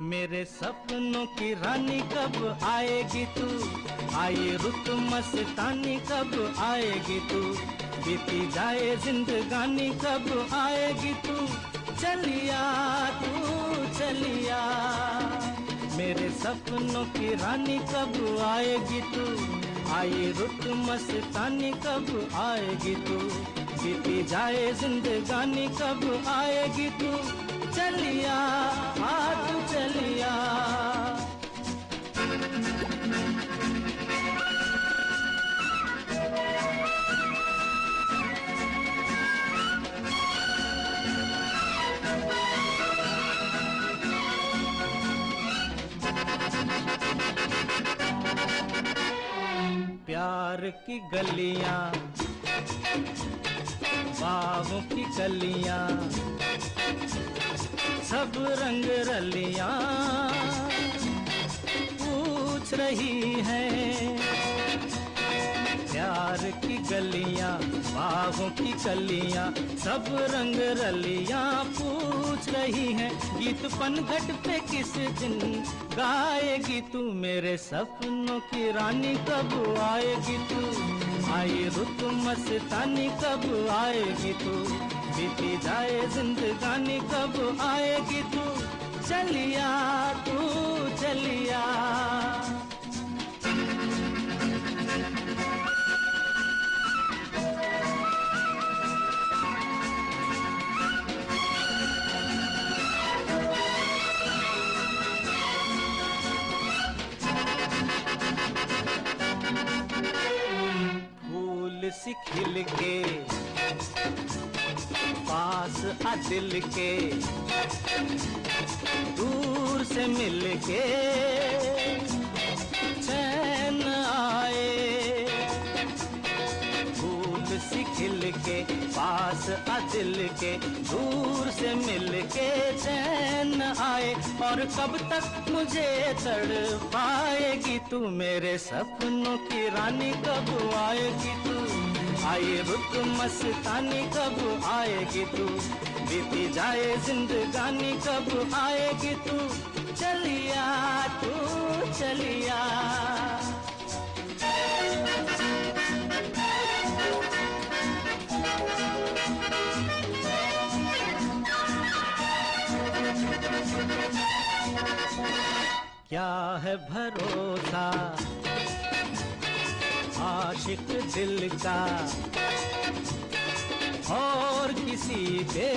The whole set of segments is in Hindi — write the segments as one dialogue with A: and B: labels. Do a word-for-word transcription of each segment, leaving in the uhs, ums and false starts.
A: मेरे सपनों की रानी कब आएगी तू, आई रुत मस्तानी कब आएगी तू, बीती जाए जिंदगानी कब आएगी तू, चलिया तू चलिया। मेरे सपनों की रानी कब आएगी तू, आई रुत मस्तानी कब आएगी तू, बीती जाए जिंदगानी कब आएगी तू, चलिया आ तू चलिया। प्यार की गलियां बागों की कलियां सब रंग रलियां पूछ रही हैं। प्यार की गलियां बागों की कलियां सब रंग रलियां पूछ रही हैं। गीत पनघट पे किस दिन गाएगी तू, मेरे सपनों की रानी कब आएगी तू, आई रुत मस्तानी कब आएगी तू, बीती जाए जिंदगानी कब आएगी तू, चलिया तू चलिया। फूल सी खिल के पास आ दिल के, दूर से मिल के चैन आए। फूल सी खिल के पास आ दिल के, दूर से मिल के चैन आए। और कब तक मुझे तड़पाएगी तू, मेरे सपनों की रानी कब आएगी तू, आई रुत मस्तानी कब आएगी तू, बीती जाए जिंदगानी कब आएगी तू, चलिया तू चलिया। क्या है भरोसा आशिक दिल का और किसी पे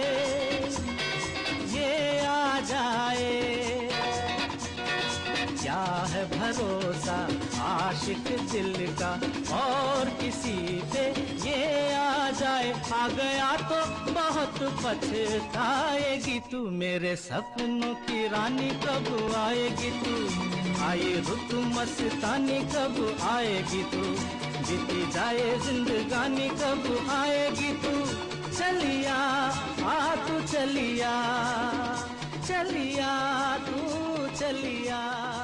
A: ये आ जाए। क्या है भरोसा आशिक दिल का और किसी पे ये आ जाए। आ गया तो बहुत पछताएगी तू, मेरे सपनों की रानी कब आएगी तू, आई रुत मस्तानी कब आएगी तू, बीती जाए जिंदगानी कब आएगी तू, चलिया आ तू चलिया, चलिया तू चलिया।